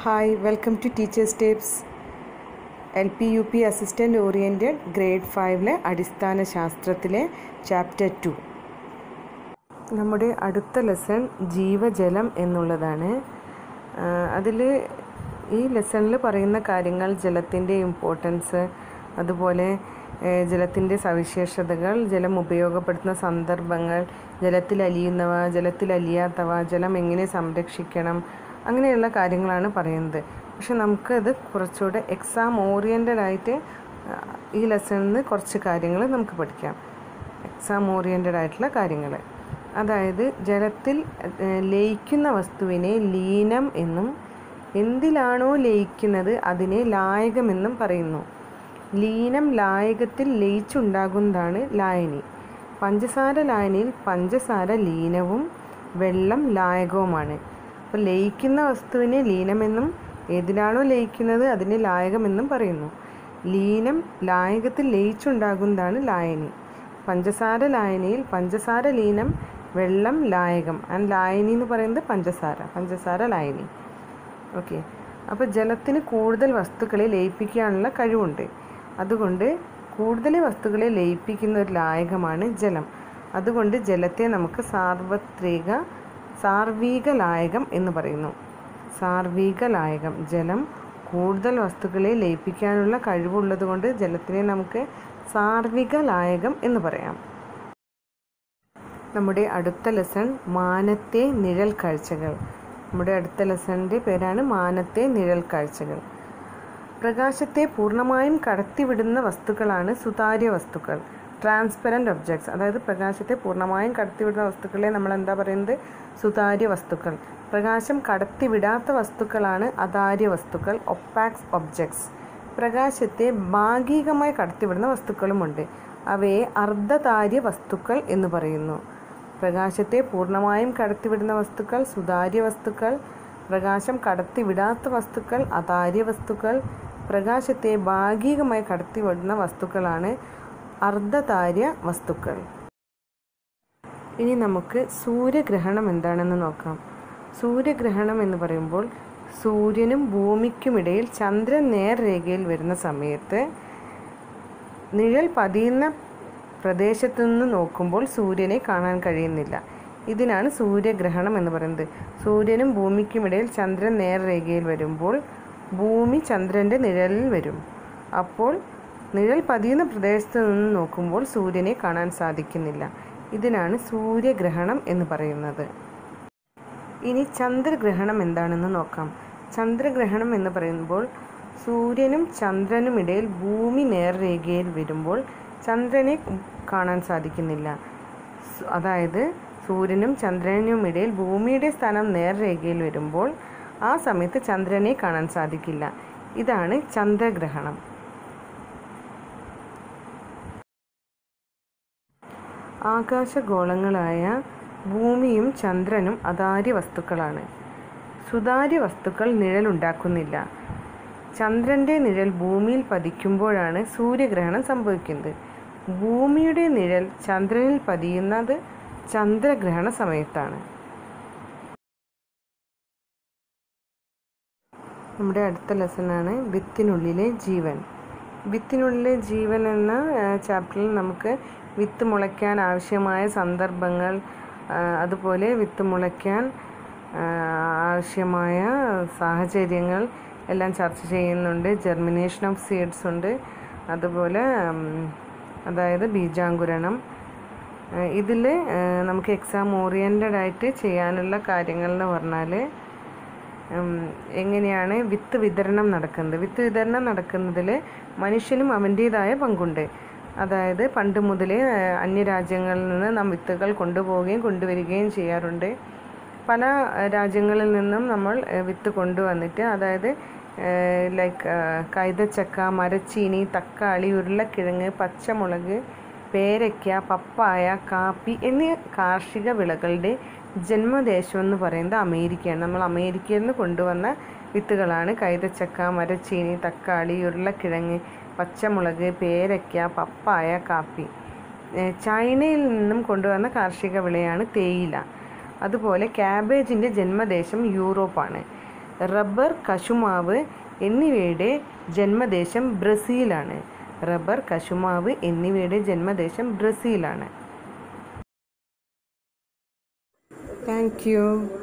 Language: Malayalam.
Hi, welcome to teachers tips. LP-UP assistant oriented grade 5 അടിസ്ഥാന ശാസ്ത്രത്തിലെ ചാപ്റ്റർ 2. നമ്മുടെ അടുത്ത ലെസൺ ജീവജലം എന്നുള്ളതാണ്. അതിൽ ഈ ലെസണിൽ പറയുന്ന കാര്യങ്ങൾ ജലത്തിൻ്റെ ഇമ്പോർട്ടൻസ്, അതുപോലെ ജലത്തിൻ്റെ സവിശേഷതകൾ, ജലം ഉപയോഗപ്പെടുത്തുന്ന സന്ദർഭങ്ങൾ, ജലത്തിലലിയുന്നവ, ജലത്തിലലിയാത്തവ, ജലം എങ്ങനെ സംരക്ഷിക്കണം, അങ്ങനെയുള്ള കാര്യങ്ങളാണ് പറയുന്നത്. പക്ഷെ നമുക്കത് കുറച്ചുകൂടെ എക്സാം ഓറിയൻറ്റഡ് ആയിട്ട് ഈ ലെസണിൽ നിന്ന് കുറച്ച് കാര്യങ്ങൾ നമുക്ക് പഠിക്കാം. എക്സാം ഓറിയൻറ്റഡ് ആയിട്ടുള്ള കാര്യങ്ങൾ, അതായത് ജലത്തിൽ ലയിക്കുന്ന വസ്തുവിനെ ലീനം എന്നും എന്തിലാണോ ലയിക്കുന്നത് അതിനെ ലായകമെന്നും പറയുന്നു. ലീനം ലായകത്തിൽ ലയിച്ചുണ്ടാകുന്നതാണ് ലായനി. പഞ്ചസാര ലായനിയിൽ പഞ്ചസാര ലീനവും വെള്ളം ലായകവുമാണ്. അപ്പോൾ ലയിക്കുന്ന വസ്തുവിനെ ലീനമെന്നും ഏതിലാണോ ലയിക്കുന്നത് അതിനെ ലായകമെന്നും പറയുന്നു. ലീനം ലായകത്തിൽ ലയിച്ചുണ്ടാകുന്നതാണ് ലായനി. പഞ്ചസാര ലായനിയിൽ പഞ്ചസാര ലീനം, വെള്ളം ലായകം. ആൻഡ് ലായനി എന്ന് പറയുന്നത് പഞ്ചസാര ലായനി. ഓക്കെ, അപ്പോൾ ജലത്തിന് കൂടുതൽ വസ്തുക്കളെ ലയിപ്പിക്കാനുള്ള കഴിവുണ്ട്. അതുകൊണ്ട് കൂടുതൽ വസ്തുക്കളെ ലയിപ്പിക്കുന്ന ഒരു ലായകമാണ് ജലം. അതുകൊണ്ട് ജലത്തെ നമുക്ക് സാർവിക ലായകം എന്ന് പറയുന്നു. സാർവിക ലായകം, ജലം കൂടുതൽ വസ്തുക്കളെ ലയിപ്പിക്കാനുള്ള കഴിവുള്ളത് കൊണ്ട് ജലത്തിനെ നമുക്ക് സാർവിക ലായകം എന്ന് പറയാം. നമ്മുടെ അടുത്ത ലെസൺ മാനത്തെ നിഴൽ കാഴ്ചകൾ. നമ്മുടെ അടുത്ത ലെസണിൻ്റെ പേരാണ് മാനത്തെ നിഴൽ കാഴ്ചകൾ. പ്രകാശത്തെ പൂർണ്ണമായും കടത്തിവിടുന്ന വസ്തുക്കളാണ് സുതാര്യ വസ്തുക്കൾ, ട്രാൻസ്പെറൻറ്റ് ഒബ്ജക്ട്സ്. അതായത് പ്രകാശത്തെ പൂർണ്ണമായും കടത്തിവിടുന്ന വസ്തുക്കളെ നമ്മൾ എന്താ പറയുന്നത്? സുതാര്യ വസ്തുക്കൾ. പ്രകാശം കടത്തിവിടാത്ത വസ്തുക്കളാണ് അതാര്യ വസ്തുക്കൾ, ഒപ്പാക്സ് ഒബ്ജക്ട്സ്. പ്രകാശത്തെ ഭാഗികമായി കടത്തിവിടുന്ന വസ്തുക്കളുമുണ്ട്. അവയെ അർദ്ധതാര്യ വസ്തുക്കൾ എന്ന് പറയുന്നു. പ്രകാശത്തെ പൂർണ്ണമായും കടത്തിവിടുന്ന വസ്തുക്കൾ സുതാര്യ വസ്തുക്കൾ, പ്രകാശം കടത്തിവിടാത്ത വസ്തുക്കൾ അതാര്യ വസ്തുക്കൾ, പ്രകാശത്തെ ഭാഗികമായി കടത്തിവിടുന്ന വസ്തുക്കളാണ് അർദ്ധതാര്യ വസ്തുക്കൾ. ഇനി നമുക്ക് സൂര്യഗ്രഹണം എന്താണെന്ന് നോക്കാം. സൂര്യഗ്രഹണം എന്ന് പറയുമ്പോൾ സൂര്യനും ഭൂമിക്കുമിടയിൽ ചന്ദ്രൻ നേർരേഖയിൽ വരുന്ന സമയത്ത് നിഴൽ പതിയുന്ന പ്രദേശത്തു നിന്ന് നോക്കുമ്പോൾ സൂര്യനെ കാണാൻ കഴിയുന്നില്ല. ഇതിനാണ് സൂര്യഗ്രഹണം എന്ന് പറയുന്നത്. സൂര്യനും ഭൂമിക്കുമിടയിൽ ചന്ദ്രൻ നേർരേഖയിൽ വരുമ്പോൾ ഭൂമി ചന്ദ്രൻ്റെ നിഴലിൽ വരും. അപ്പോൾ നിഴൽ പതിയുന്ന പ്രദേശത്ത് നിന്ന് നോക്കുമ്പോൾ സൂര്യനെ കാണാൻ സാധിക്കുന്നില്ല. ഇതിനാണ് സൂര്യഗ്രഹണം എന്ന് പറയുന്നത്. ഇനി ചന്ദ്രഗ്രഹണം എന്താണെന്ന് നോക്കാം. ചന്ദ്രഗ്രഹണം എന്ന് പറയുമ്പോൾ സൂര്യനും ചന്ദ്രനുമിടയിൽ ഭൂമി നേർരേഖയിൽ വരുമ്പോൾ ചന്ദ്രനെ കാണാൻ സാധിക്കുന്നില്ല. അതായത് സൂര്യനും ചന്ദ്രനുമിടയിൽ ഭൂമിയുടെ സ്ഥാനം നേർരേഖയിൽ വരുമ്പോൾ ആ സമയത്ത് ചന്ദ്രനെ കാണാൻ സാധിക്കില്ല. ഇതാണ് ചന്ദ്രഗ്രഹണം. ആകാശഗോളങ്ങളായ ഭൂമിയും ചന്ദ്രനും അതാര്യ വസ്തുക്കളാണ്. സുതാര്യ വസ്തുക്കൾ നിഴലുണ്ടാക്കുന്നില്ല. ചന്ദ്രൻ്റെ നിഴൽ ഭൂമിയിൽ പതിക്കുമ്പോഴാണ് സൂര്യഗ്രഹണം സംഭവിക്കുന്നത്. ഭൂമിയുടെ നിഴൽ ചന്ദ്രനിൽ പതിയുന്നത് ചന്ദ്രഗ്രഹണ സമയത്താണ്. നമ്മുടെ അടുത്ത ലെസണാണ് വിത്തിനുള്ളിലെ ജീവൻ. വിത്തിനുള്ളിലെ ജീവൻ എന്ന ചാപ്റ്ററിൽ നമുക്ക് വിത്ത് മുളയ്ക്കാൻ ആവശ്യമായ സന്ദർഭങ്ങൾ, അതുപോലെ വിത്ത് മുളയ്ക്കാൻ ആവശ്യമായ സാഹചര്യങ്ങൾ എല്ലാം ചർച്ച ചെയ്യുന്നുണ്ട്. ജെർമിനേഷൻ ഓഫ് സീഡ്സ് ഉണ്ട്, അതുപോലെ അതായത് ബീജാങ്കുരണം. ഇതിൽ നമുക്ക് എക്സാം ഓറിയൻറ്റഡ് ആയിട്ട് ചെയ്യാനുള്ള കാര്യങ്ങൾ എന്ന് പറഞ്ഞാൽ എങ്ങനെയാണ് വിത്ത് വിതരണം നടക്കുന്നത്. വിത്ത് വിതരണം നടക്കുന്നതിൽ മനുഷ്യനും അവൻ്റേതായ പങ്കുണ്ട്. അതായത് പണ്ട് മുതലേ അന്യരാജ്യങ്ങളിൽ നിന്ന് നാം വിത്തുകൾ കൊണ്ടുപോവുകയും കൊണ്ടുവരികയും ചെയ്യാറുണ്ട്. പല രാജ്യങ്ങളിൽ നിന്നും നമ്മൾ വിത്ത് കൊണ്ടുവന്നിട്ട്, അതായത് കൈതച്ചക്ക, മരച്ചീനി, തക്കാളി, ഉരുളക്കിഴങ്ങ്, പച്ചമുളക്, പേരയ്ക്ക, പപ്പായ, കാപ്പി എന്നീ കാർഷിക വിളകളുടെ ജന്മദേശം എന്ന് പറയുന്നത് അമേരിക്കയാണ്. നമ്മൾ അമേരിക്കയിൽ നിന്ന് കൊണ്ടുവന്ന വിത്തുകളാണ് കൈതച്ചക്ക, മരച്ചീനി, തക്കാളി, ഉരുളക്കിഴങ്ങ്, പച്ചമുളക്, പേരയ്ക്ക, പപ്പായ, കാപ്പി. ചൈനയിൽ നിന്നും കൊണ്ടുവന്ന കാർഷിക വിളയാണ് തേയില. അതുപോലെ ക്യാബേജിൻ്റെ ജന്മദേശം യൂറോപ്പാണ്. റബ്ബർ, കശുമാവ് എന്നിവയുടെ ജന്മദേശം ബ്രസീലാണ്. റബ്ബർ, കശുമാവ് എന്നിവയുടെ ജന്മദേശം ബ്രസീലാണ്. Thank you.